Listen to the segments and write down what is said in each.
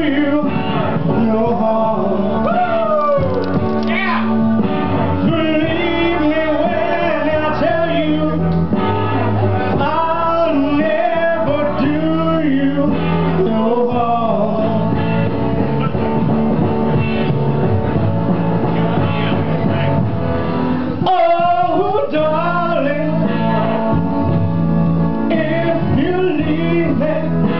you no harm. Yeah. Believe me when I tell you I'll never do you no harm. Oh, darling, if you leave me,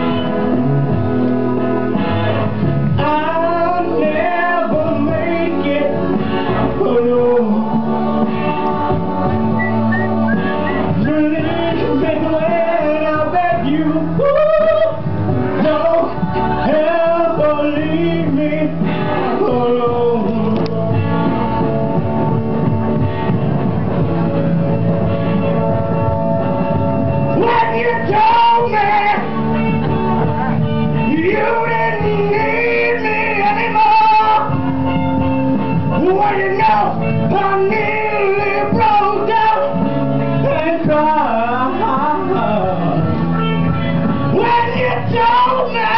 I'll never make it. Oh no. Believe me when I beg you, don't ever leave me alone. When you told me you didn't need me anymore, well, you know, I nearly broke down and cried. When you told me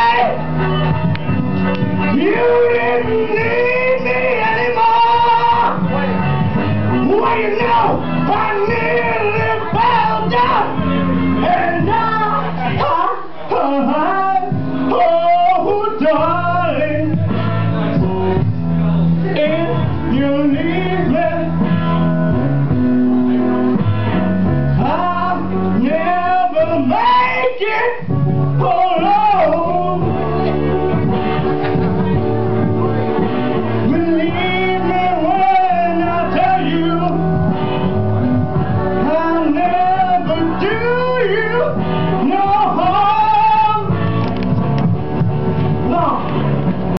you didn't need me anymore, well, you know, I nearly fell down and died. Oh, darling.